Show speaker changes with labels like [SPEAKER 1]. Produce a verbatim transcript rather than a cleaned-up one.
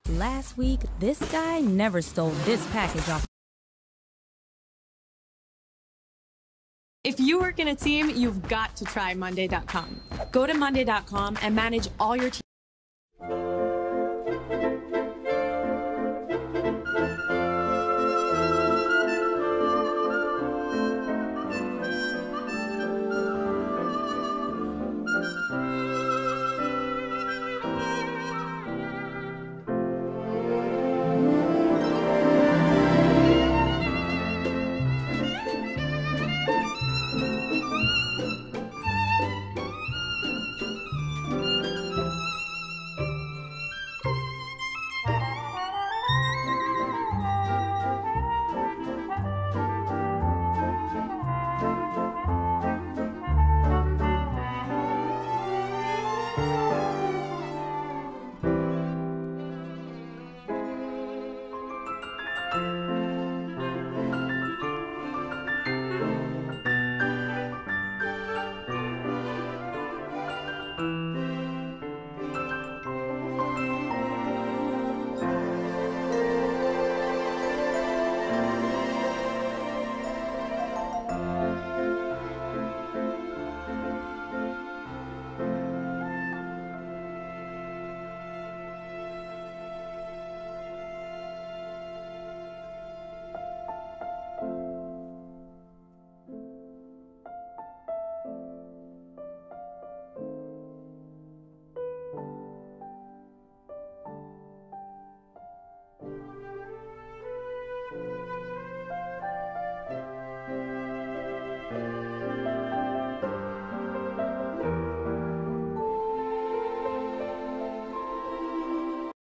[SPEAKER 1] Last week, this guy never stole this package off.
[SPEAKER 2] If you work in a team, you've got to try Monday dot com. Go to Monday dot com and manage all your team.